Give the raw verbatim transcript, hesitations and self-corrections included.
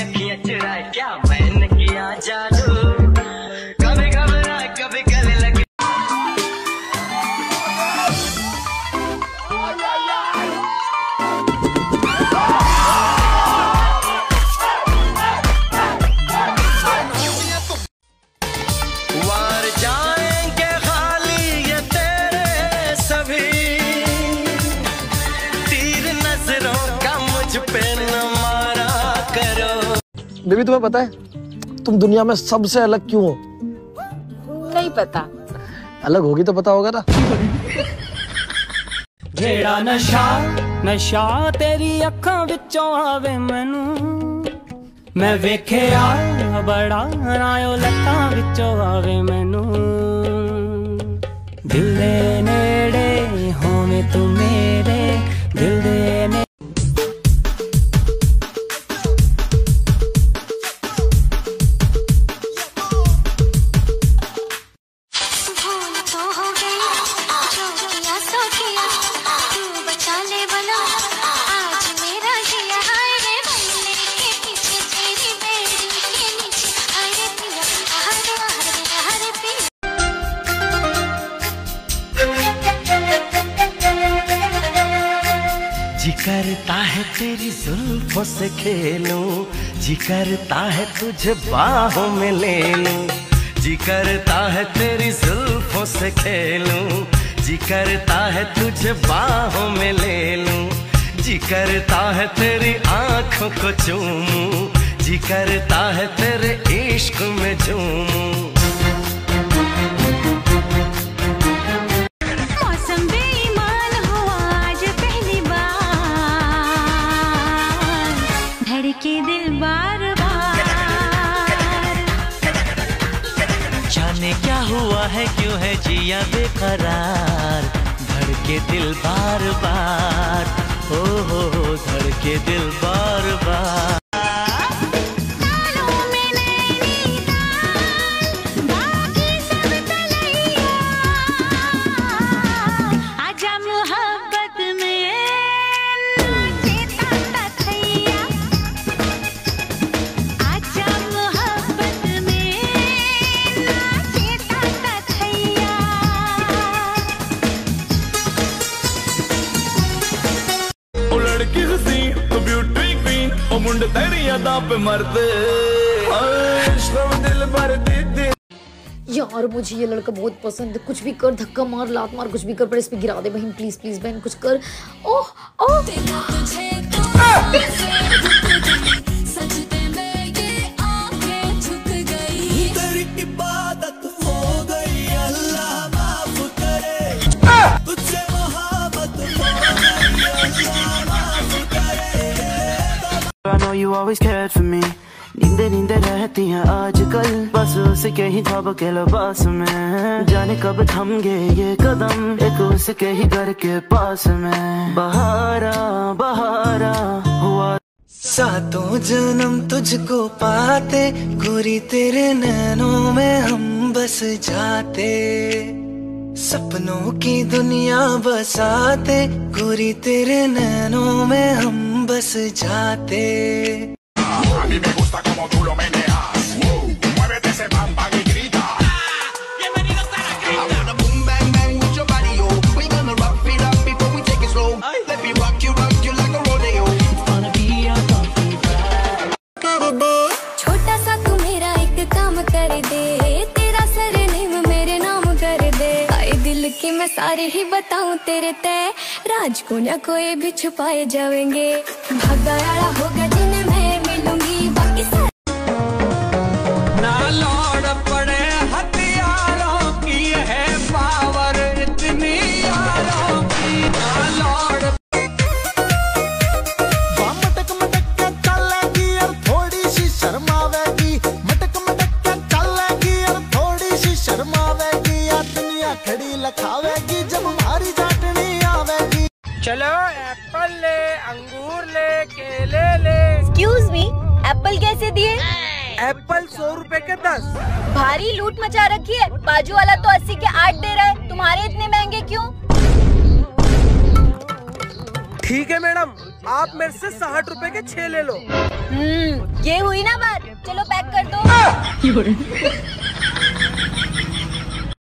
अखियां चुराए क्या मैंने किया जादू, कभी घबराए कभी गले लगे। वार जाएंगे खाली ये तेरे सभी तीर, नजरों का मुझ पे न मारा करो। बेबी तुम्हें पता है तुम दुनिया में सबसे अलग क्यों हो? नहीं पता। अलग होगी तो पता होगा ना। जेड़ा नशा नशा तेरी अखां विचों आवे मैनू, मैं वेखिया बड़ा रायो लत्तां विचों आवे मैनू। दिल दे नेड़े होवे तू मेरे दिल दे ने। जी करता है तेरी जुल्फों से खेलूं, जी करता है तुझे बाहों में ले लूं, जी करता है तेरी जुल्फों से खेलूं, जी करता है तुझे बाहों में ले लूं, जी करता है तेरी आंखों को चूमूं, जी करता है तेरे इश्क में झूमूं। के दिल बार बार जाने क्या हुआ है क्यों है जिया बेकरार, धड़के दिल बार बार, हो हो हो धड़के दिल बार बार। मुंड तेरी यादां पे मरते दिल भर दे। यार मुझे ये लड़का बहुत पसंद है, कुछ भी कर, धक्का मार, लात मार, कुछ भी कर, पर इस पे गिरा दे बहन, प्लीज प्लीज बहन कुछ कर। ओह ओह तेरी इबादत हो गई अल्लाह माफ करे, तुझसे मोहब्बत हो गई अल्लाह माफ करे। I know you always cared for me, नींदे नींदे रहती हैं आजकल, बस उसके ही ख्वाब के लिबास में, जाने कब थम गए ये कदम एक उसके ही घर के पास में। बहारा बहारा हुआ सातों जन्म तुझको पाते, गोरी तेरे नैनों में हम बस जाते, सपनों की दुनिया बसाते, गोरी तेरे नैनों में हम बस जाते। A mí me gusta como tú lo meneas, wow, muévete ese bam bam y grita. Bienvenidos a la grita. I wanna boom bang bang with your body, yo. We gonna rock it up before we take it slow. Let me rock you, rock you like a rodeo. Wanna be a coffee vibe. कर दे छोटा सा तू मेरा एक काम कर दे, तेरा surname मेरे नाम कर दे, आए दिल की मैं सारे ही बताऊं तेरे तय, राज को न कोई भी छुपाए जाएंगे, भागा आड़ा होगा जिन्हें मैं मिलूंगी बाकी सारे। ना लौट पड़े हथियारों की है पावर इतनी यारों की, ना लौट मटक मटक के चलेगी और थोड़ी सी शर्मावेगी, मटक मटक के चलेगी और थोड़ी सी शर्मावेगी, या दुनिया खड़ी लखावेगी जब हमारी जाटनी आवेगी। चलो एप्पल ले, अंगूर ले, केले ले। एक्सक्यूज मी, एप्पल कैसे दिए? एप्पल सौ रुपए के दस। भारी लूट मचा रखी है, बाजू वाला तो अस्सी के आठ दे रहा है, तुम्हारे इतने महंगे क्यों? ठीक है मैडम, आप मेरे से साठ रुपए के छह ले लो। हम्म, ये हुई ना बात, चलो पैक कर दो।